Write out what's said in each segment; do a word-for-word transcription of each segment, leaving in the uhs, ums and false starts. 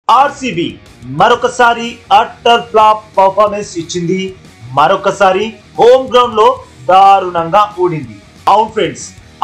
RCB మరొకసారి utter flop performance ఇచ్చింది. మరొకసారి హోమ్ గ్రౌండ్ లో దారుణంగా ఓడింది. అవును ఫ్రెండ్స్,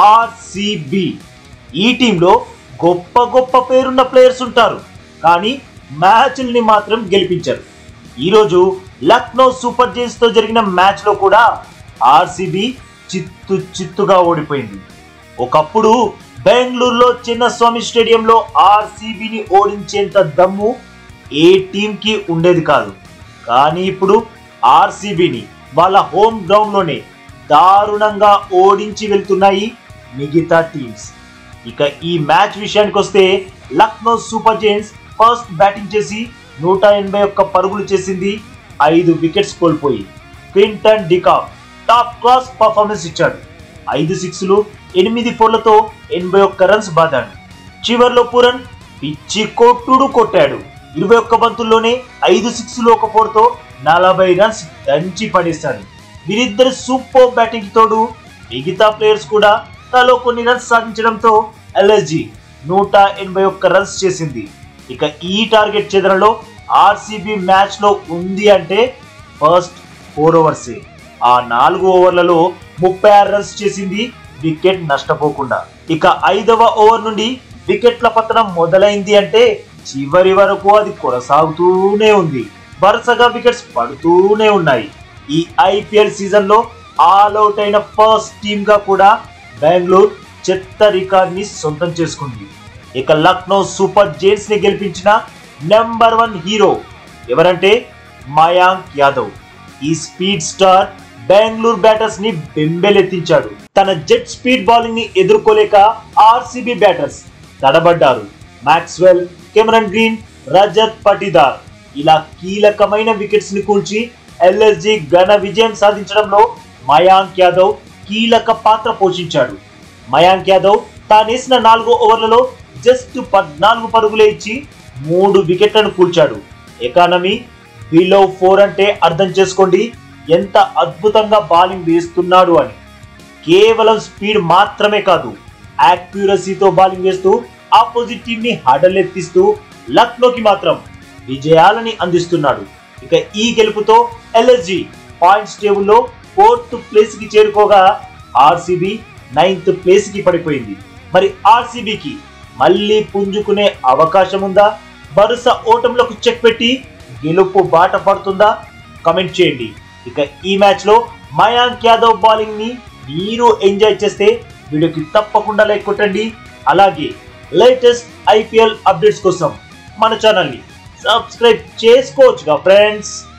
ఆర్సీబీ ఈ టీంలో గొప్ప గొప్ప పేరున్న ప్లేయర్స్ ఉంటారు, కానీ మ్యాచ్ల్ని మాత్రం గెలిపించారు. ఈరోజు లక్నో సూపర్ జైంట్స్ తో జరిగిన మ్యాచ్ లో కూడా ఆర్సీబీ చిత్తు చిత్తుగా ఓడిపోయింది. ఒకప్పుడు బెంగళూరులో చిన్నస్వామి స్టేడియంలో ఆర్సీబీని ఓడించేంత దమ్ము ఏ టీంకి ఉండేది కాదు. కానీ ఇప్పుడు ఆర్సీబీని వాళ్ళ హోమ్ గ్రౌండ్ లోనే దారుణంగా ఓడించి వెళ్తున్నాయి మిగతా టీమ్స్. ఇక ఈ మ్యాచ్ విషయానికి వస్తే Lucknow super giants first batting చేసి నూట ఎనభై ఒక్క పరుగులు చేసింది. ఐదు వికెట్స్ కోల్పోయి Quinton de Kock top class performance ఇచ్చాడు. ఐదు సిక్స్లు ఎనిమిది ఫోర్లతో ఎనభై ఒక్క రన్స్ బాదాడు. చివర్లో పూరన్ పిచ్చి కొట్టుడు కొట్టాడు. ఇరవై ఒక్క బంతుల్లోనే ఐదు సిక్స్లు ఒక ఫోర్తో నలభై రన్స్ దంచి పడేశాడు. వీరిద్దరు సూపర్ బ్యాటింగ్ తోడు మిగతా ప్లేయర్స్ కూడా తలో కొన్ని రన్స్ సాధించడంతో ఎల్ఎస్జీ నూట ఎనభై ఒక్క రన్స్ చేసింది. ఇక ఈ టార్గెట్ చెదరలో ఆర్సీబీ మ్యాచ్ లో ఉంది అంటే ఫస్ట్ ఫోర్ ఓవర్సే. ఆ నాలుగు ఓవర్లలో ముప్పై ఆరు రన్స్ చేసింది వికెట్ నష్టపోకుండా. ఇక ఐదవ ఓవర్ నుండి వికెట్ల పతనం మొదలైంది అంటే చివరి వరకు అది కొనసాగుతూనే ఉంది. వరుసగా వికెట్స్ పడుతూనే ఉన్నాయి. ఈ ఐపీఎల్ సీజన్ లో ఆల్ అవుట్ అయిన ఫస్ట్ టీమ్ గా కూడా బెంగళూరు చెత్త రికార్డ్ ని సొంతం చేసుకుంది. ఇక లక్నో సూపర్ జైంట్స్ ని గెలిపించిన నెంబర్ వన్ హీరో ఎవరంటే మయాంక్ యాదవ్. ఈ స్పీడ్ స్టార్ బెంగళూరు బ్యాటర్స్ ని బెంబెలెత్తించాడు. తన జెట్ స్పీడ్ బౌలింగ్ ని ఎదుర్కోలేక ఆర్సీబీ బ్యాటర్స్ తడబడ్డారు. Maxwell, Cameron Green, Rajat Patidar ఇలా కీలకమైన వికెట్స్ ని కూల్చి ఎల్ఎస్జీ ఘన విజయం సాధించడంలో మయాంక్ యాదవ్ కీలక పాత్ర పోషించాడు. మయాంక్ యాదవ్ తానేసిన నాలుగో ఓవర్లలో జస్ట్ పద్నాలుగు పరుగులే ఇచ్చి మూడు వికెట్లను కూల్చాడు. ఎకానమీ బిలో ఫోర్ అంటే అర్థం చేసుకోండి ఎంత అద్భుతంగా బౌలింగ్ వేస్తున్నాడు అని. కేవలం స్పీడ్ మాత్రమే కాదు, యాక్యురసీతో బౌలింగ్ వేస్తూ ఆపోజిట్ టీమ్ ని హడలెత్తిస్తూ లక్నోకి మాత్రం విజయాలని అందిస్తున్నాడు. ఇక ఈ గెలుపుతో ఎల్ఎస్జీ పాయింట్స్ టేబుల్లో ఫోర్త్ ప్లేస్ కి చేరుకోగా ఆర్సీబీ నైన్త్ ప్లేస్ కి పడిపోయింది. మరి ఆర్సీబీకి మళ్ళీ పుంజుకునే అవకాశం ఉందా? వరుస ఓటములకు చెక్ పెట్టి గెలుపు బాట పడుతుందా? కమెంట్ చేయండి. ఇక ఈ మ్యాచ్ లో మయాంక్ యాదవ్ బౌలింగ్ ని మీరు ఎంజాయ్ చేస్తే వీడియోకి తప్పకుండా లైక్ కొట్టండి. అలాగే లేటెస్ట్ ఐపీఎల్ అప్డేట్స్ కోసం మన ఛానల్ ని సబ్స్క్రైబ్ చేసుకోవచ్చుగా ఫ్రెండ్స్.